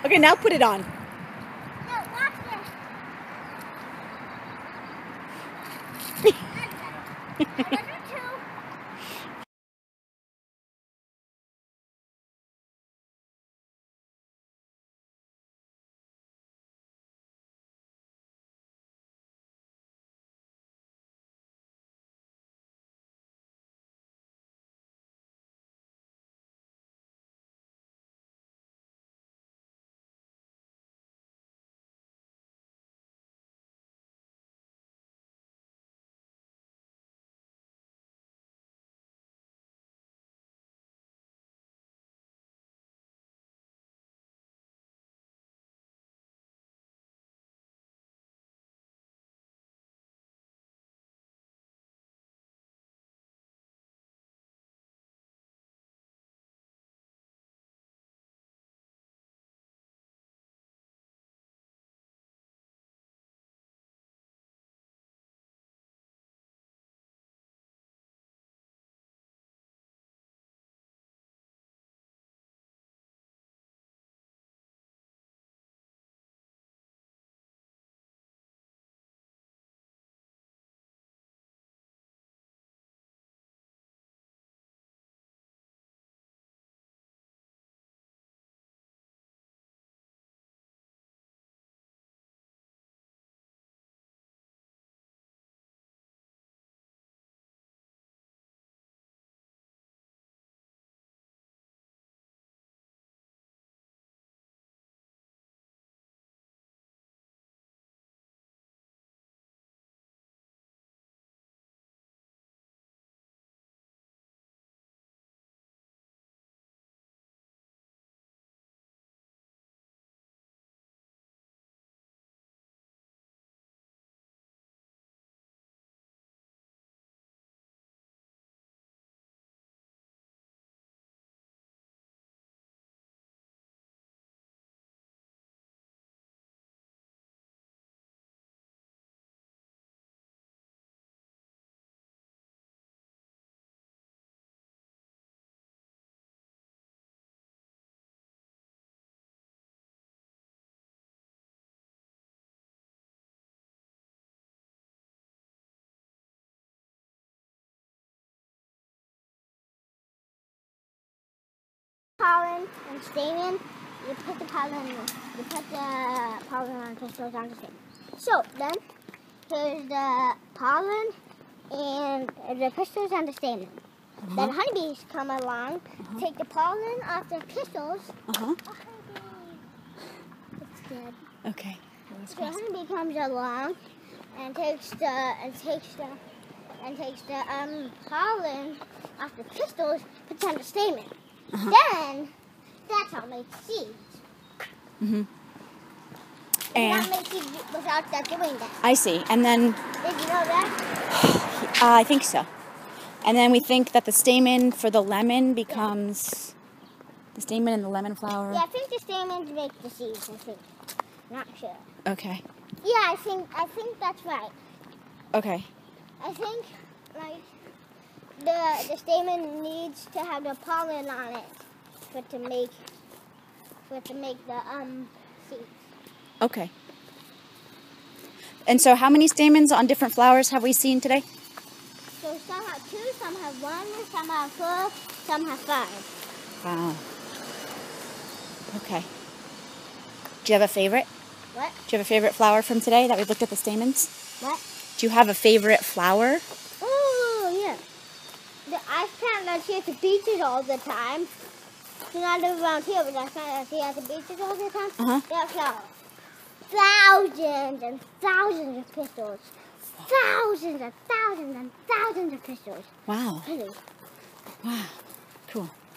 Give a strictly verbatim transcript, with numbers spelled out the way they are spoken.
Okay, now put it on. No, watch this. Another two. Pollen and stamen. You put the pollen. You put the pollen on crystals on the stamen. So then, here's the pollen and the crystals on the stamen. Uh-huh. Then honeybees come along, uh-huh. take the pollen off the crystals. Uh-huh. Oh, honeybee. It's dead. Okay. So honeybee comes along and takes the and takes the and takes the um pollen off the crystals, puts on the stamen. Uh-huh. Then that's how it makes seeds. Mm-hmm. And you don't make seeds without that doing that. I see. And then did you know that? uh, I think so. And then we think that the stamen for the lemon becomes yeah. the stamen and the lemon flower. Yeah, I think the stamens make the seeds. I think. Not sure. Okay. Yeah, I think I think that's right. Okay. I think like the the stamen needs to have the pollen on it for it to make for it to make the um seeds. Okay. And so how many stamens on different flowers have we seen today? So some have two, some have one, some have four, some have five. Wow. Okay. Do you have a favorite? What? Do you have a favorite flower from today that we looked at the stamens? What? Do you have a favorite flower? Oh, yeah. The ice plant that's here at the beaches all the time. So not live around here, but I find that's here at the beaches all the time. Uh-huh. They have flowers. Thousands and thousands of pistils. Thousands and thousands and thousands of pistils. Wow. Pretty. Wow. Cool.